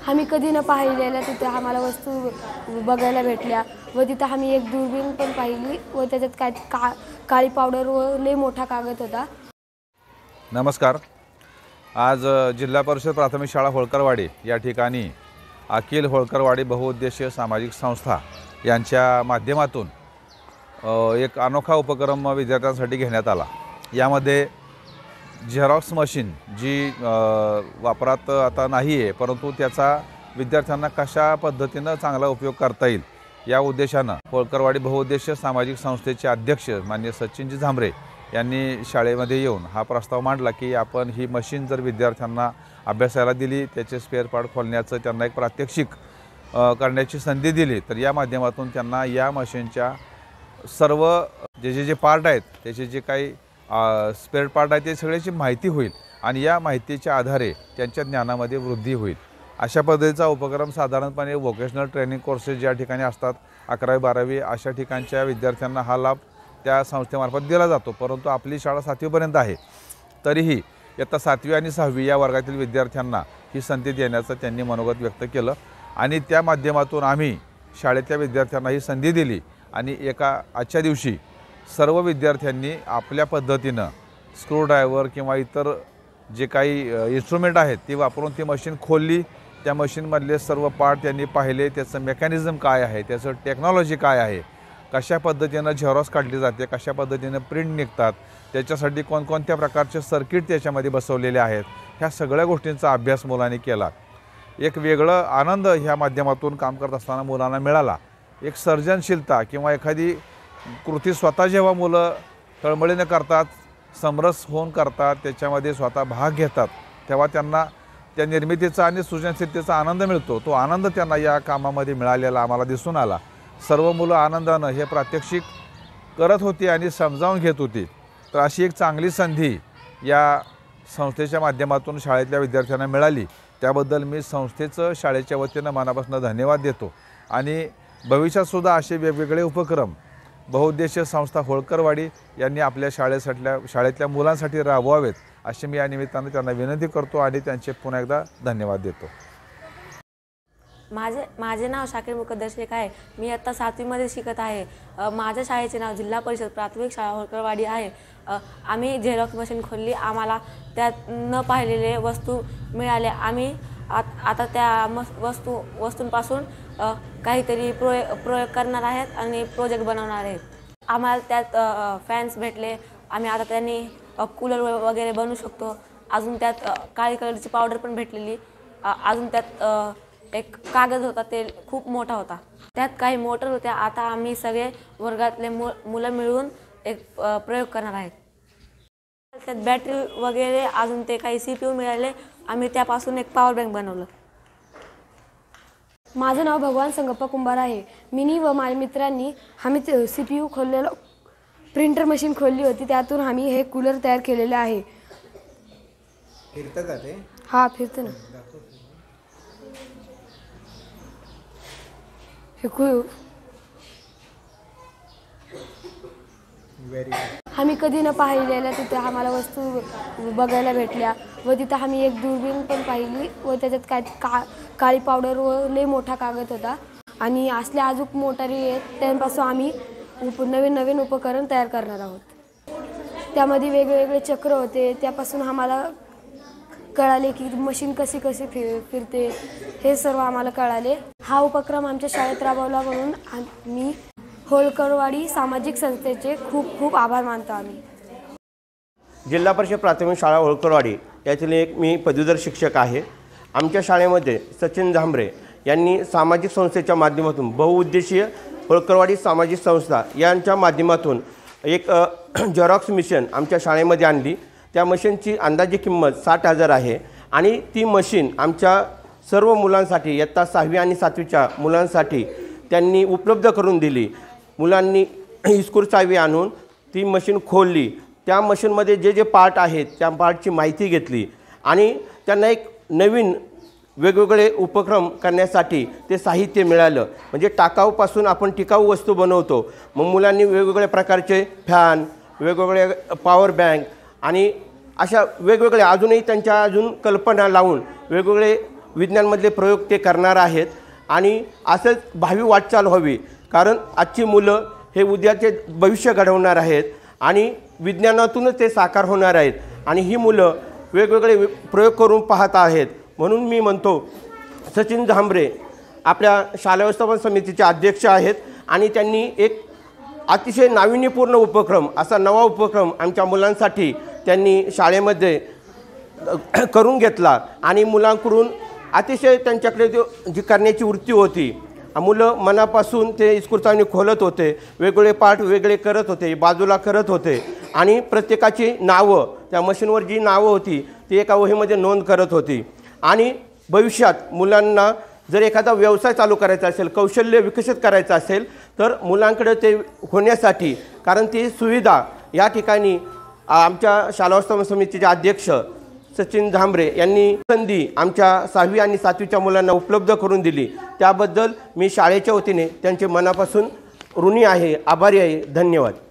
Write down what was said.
आम्ही कधी न पाहिलेल्या तिथे आम्हाला वस्तू बघायला भेटल्या व तिथे आम्ही एक दुर्बीण पण पाहिली व त्याच्यात काय काळी पावडर व लय मोठा कागद होता। नमस्कार। आज जिल्हा परिषद प्राथमिक शाळा होळकरवाडी या ठिकाणी अखिल होळकरवाडी बहुउद्देशीय सामाजिक संस्था यांच्या माध्यमातून एक अनोखा उपक्रम विद्यार्थ्यांसाठी घेण्यात आला। यामध्ये झेरॉक्स मशीन जी वापरात आता नाही आहे, परंतु त्याचा विद्यार्थ्यांना कशा पद्धतीने चांगला उपयोग करता येईल या उद्देशानं होळकरवाडी बहुउद्देशीय सामाजिक संस्थेचे अध्यक्ष माननीय सचिनजी झांबरे यांनी शाळेमध्ये येऊन हा प्रस्ताव मांडला की आपण ही मशीन जर विद्यार्थ्यांना अभ्यासाला दिली, त्याचे स्पेअर पार्ट खोलण्याचं त्यांना एक प्रात्यक्षिक करण्याची संधी दिली, तर या माध्यमातून त्यांना या मशीनच्या सर्व जे पार्ट आहेत त्याचे जे काही स्पेअर पार्ट आहेत ते सगळ्याची माहिती होईल आणि या माहितीच्या आधारे त्यांच्या ज्ञानामध्ये वृद्धी होईल। अशा पद्धतीचा उपक्रम साधारणपणे वोकेशनल ट्रेनिंग कोर्सेस ज्या ठिकाणी असतात 11वी 12वी अशा ठिकाणच्या विद्यार्थ्यांना हा लाभ त्या संस्थेमार्फत दिला जातो, परंतु आपली शाळा 7वी पर्यंत आहे, तरीही इयत्ता 7वी आणि 6वी या वर्गातील विद्यार्थ्यांना ही संधी देण्याचं त्यांनी मनोगत व्यक्त केलं आणि त्या माध्यमातून आम्ही शाळेतल्या विद्यार्थ्यांना ही संधी दिली आणि आजच्या दिवशी सर्व विद्यार्थ्यांनी आपल्या पद्धतीनं स्क्रूड्रायव्हर किंवा इतर जे काही इन्स्ट्रुमेंट आहेत ते वापरून ती मशीन खोलली। त्या मशीनमधले सर्व पार्ट त्यांनी पाहिले, त्याचं मेकॅनिझम काय आहे, त्याचं टेक्नॉलॉजी काय आहे, कशा पद्धतीनं झेरॉक्स काढली जाते, कशा पद्धतीनं प्रिंट निघतात, त्याच्यासाठी कोणकोणत्या प्रकारचे सर्किट त्याच्यामध्ये बसवलेले आहेत, ह्या सगळ्या गोष्टींचा अभ्यास मुलांनी केला। एक वेगळं आनंद ह्या माध्यमातून काम करत असताना मुलांना मिळाला। एक सर्जनशीलता किंवा एखादी कृती स्वतः जेव्हा मुलं तळमळीने करतात, समरस होऊन करतात, त्याच्यामध्ये स्वतः भाग घेतात, तेव्हा त्यांना त्या निर्मितीचा आणि सृजनशीलतेचा आनंद मिळतो। तो आनंद त्यांना या कामामध्ये मिळालेला आम्हाला दिसून आला। सर्व मुलं आनंदानं हे प्रात्यक्षिक करत होती आणि समजावून घेत होती। तर अशी एक चांगली संधी या संस्थेच्या माध्यमातून शाळेतल्या विद्यार्थ्यांना मिळाली, त्याबद्दल मी संस्थेचं शाळेच्या वतीनं मनापासून धन्यवाद देतो आणि भविष्यातसुद्धा असे वेगवेगळे उपक्रम बहुउद्देशीय संस्था होळकरवाडी यांनी आपल्या शाळेतल्या मुलांसाठी राबवावेत अशी मी या निमित्तानं त्यांना विनंती करतो आणि त्यांचे पुन्हा एकदा धन्यवाद देतो। माझे नाव शाकीर मुकद्दर शेख आहे। मी इयत्ता 7वीमध्ये शिकत आहे। माझ्या शाळेचे नाव जिल्हा परिषद प्राथमिक शाळा होळकरवाडी आहे। आम्ही झेरॉक्स मशीन खोलली, आम्हाला त्यात न पाहिलेले वस्तू मिळाले। आम्ही आता त्या वस्तूंपासून काहीतरी प्रयोग करणार आहेत आणि प्रोजेक्ट बनवणार आहेत। आम्हाला त्यात फॅन्स भेटले, आम्ही आता त्यांनी कूलर वगैरे बनवू शकतो। अजून त्यात काळी कलरची पावडर पण भेटलेली। अजून त्यात एक कागद होता, ते खूप मोठा होता, त्यात काही मोटर होत्या। आता आम्ही सगळे वर्गातले मुलं मिळून एक प्रयोग करणार आहेत। त्यात बॅटरी वगैरे अजून ते काही CPU मिळाले, आम्ही त्यापासून एक पॉवर बँक बनवलं। माझं नाव भगवान संगप्पा कुंभार आहे। मी व माझ्या मित्रांनी आम्ही CPU खोललेलं प्रिंटर मशीन खोलली होती, त्यातून आम्ही हे कूलर तयार केलेले आहे। फिरतं का ते? हा, फिरतं ना। आम्ही कधी न पाहिलेल्या तिथे आम्हाला वस्तू बघायला भेटल्या व तिथे आम्ही एक दुर्बीण पण पाहिली व त्याच्यात काळी पावडर व लय मोठा कागद होता आणि असल्या अजून मोटारी आहेत, त्यांपासून आम्ही नवीन उपकरण तयार करणार आहोत। त्यामध्ये वेगवेगळे चक्र होते, त्यापासून आम्हाला कळाले की मशीन कशी फिरते, हे सर्व आम्हाला कळाले। हा उपक्रम आमच्या शाळेत राबवला म्हणून मी होळकरवाडी सामाजिक संस्थेचे खूप खूप आभार मानतो। आम्ही जिल्हा परिषद प्राथमिक शाळा होळकरवाडी यातील एक मी पदवीधर शिक्षक आहे। आमच्या शाळेमध्ये सचिन झांबरे यांनी सामाजिक संस्थेच्या माध्यमातून बहुउद्देशीय होळकरवाडी सामाजिक संस्था यांच्या माध्यमातून एक झेरॉक्स मशीन आमच्या शाळेमध्ये आणली। त्या मशीनची अंदाजे किंमत 60,000 आहे आणि ती मशीन आमच्या सर्व मुलांसाठी इयत्ता 6वी आणि 7वीच्या मुलांसाठी त्यांनी उपलब्ध करून दिली। मुलांनी स्क्रू चावी आणून ती मशीन खोलली, त्या मशीनमध्ये जे पार्ट आहेत त्या पार्टची माहिती घेतली आणि त्यांना एक नवीन वेगवेगळे उपक्रम करण्यासाठी ते साहित्य मिळालं। म्हणजे टाकाऊपासून आपण टिकाऊ वस्तू बनवतो। मग मुलांनी वेगवेगळ्या प्रकारचे फॅन, वेगवेगळे पॉवर बँक आणि अशा वेगवेगळे अजूनही त्यांच्या कल्पना लावून वेगवेगळे विज्ञानमधले प्रयोग ते करणार आहेत आणि असंच भावी वाटचाल व्हावी, कारण आजची मुलं हे उद्याचे भविष्य घडवणार आहेत आणि विज्ञानातूनच ते साकार होणार आहेत आणि ही मुलं वेगवेगळे प्रयोग करून पाहत आहेत. म्हणून मी म्हणतो सचिन झांबरे आपल्या शाळा व्यवस्थापन समितीचे अध्यक्ष आहेत आणि त्यांनी एक अतिशय नाविन्यपूर्ण उपक्रम, असा नवा उपक्रम आमच्या मुलांसाठी त्यांनी शाळेमध्ये करून घेतला आणि मुलांकडून अतिशय त्यांच्याकडे जी करण्याची वृत्ती होती, मुलं मनापासून ते इस्कुरतावणी खोलत होते, वेगवेगळे पाठ वेगळे करत होते, बाजूला करत होते आणि प्रत्येकाची नावं, त्या मशीनवर जी नावं होती ती एका वहीमध्ये नोंद करत होती. आणि भविष्यात मुलांना जर एखादा व्यवसाय चालू करायचा असेल, कौशल्य विकसित करायचं असेल तर मुलांकडे ते होण्यासाठी, कारण ती सुविधा या ठिकाणी आमच्या शाळा व्यवस्थापन समितीचे अध्यक्ष सचिन झांबरे यांनी संधी आमच्या 6वी आणि 7वीच्या मुलांना उपलब्ध करून दिली. त्याबद्दल मी शाळेच्या वतीने त्यांचे मनापासून ऋणी आहे, आभारी आहे. धन्यवाद.